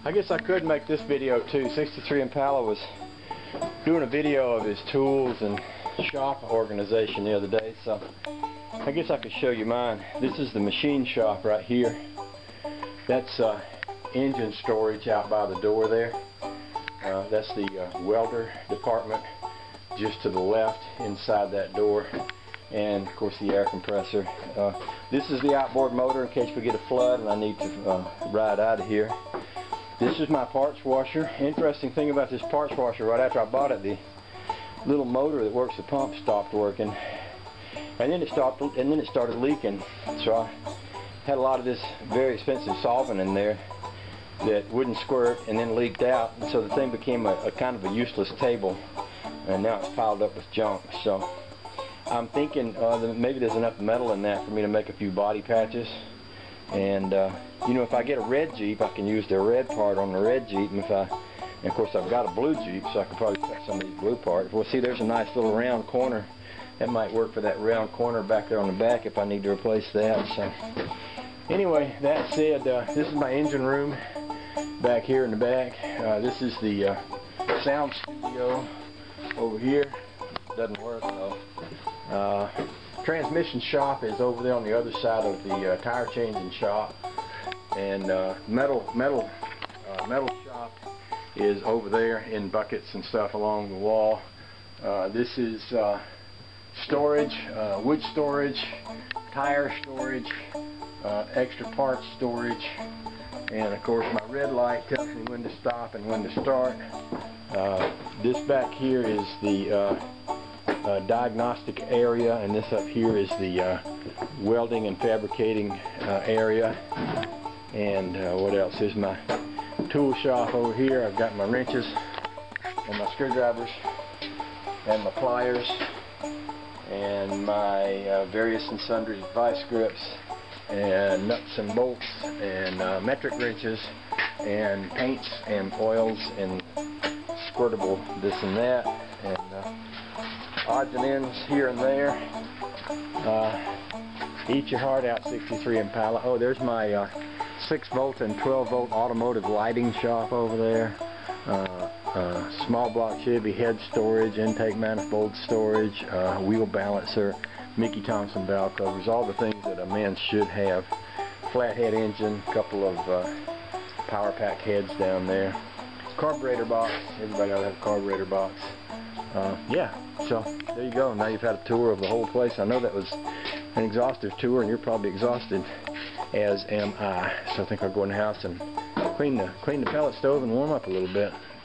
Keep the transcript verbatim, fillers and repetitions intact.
I guess I could make this video too. sixty-three Impala was doing a video of his tools and shop organization the other day, so I guess I could show you mine. This is the machine shop right here. That's uh, engine storage out by the door there. Uh, that's the uh, welder department just to the left inside that door, and of course the air compressor. Uh, this is the outboard motor in case we get a flood and I need to uh, ride out of here. This is my parts washer. Interesting thing about this parts washer, right after I bought it, the little motor that works the pump stopped working, and then it stopped, and then it started leaking. So I had a lot of this very expensive solvent in there that wouldn't squirt and then leaked out, and so the thing became a, a kind of a useless table, and now it's piled up with junk. So I'm thinking uh, that maybe there's enough metal in that for me to make a few body patches. And uh, you know, if I get a red Jeep, I can use the red part on the red Jeep, and if I, and of course I've got a blue Jeep, so I can probably cut some of these blue parts. Well, see, there's a nice little round corner. That might work for that round corner back there on the back if I need to replace that. So anyway, that said, uh, this is my engine room back here in the back. Uh, this is the uh, sound studio over here. Doesn't work though. Uh, transmission shop is over there on the other side of the uh, tire changing shop, and uh, metal metal uh, metal shop is over there in buckets and stuff along the wall. Uh, this is uh, storage, uh, wood storage, tire storage, uh, extra parts storage, and of course my red light tells me when to stop and when to start. Uh, this back here is the uh, uh, diagnostic area, and this up here is the uh, welding and fabricating uh, area. And uh, what else? Here's my tool shop over here. I've got my wrenches and my screwdrivers and my pliers and my uh, various and sundry vice grips and nuts and bolts and uh, metric wrenches and paints and oils and squirtable this and that, and uh, odds and ends here and there. Uh, eat your heart out, sixty-three Impala. Oh, there's my uh, six volt and twelve volt automotive lighting shop over there. Uh, uh, small block Chevy head storage, intake manifold storage, uh, wheel balancer, Mickey Thompson valve covers, all the things that a man should have. Flathead engine, a couple of uh, power pack heads down there. Carburetor box, everybody ought to have a carburetor box. Uh, yeah, so there you go. Now you've had a tour of the whole place. I know that was an exhaustive tour, and you're probably exhausted, as am I. So I think I'll go in the house and clean the, clean the pellet stove and warm up a little bit.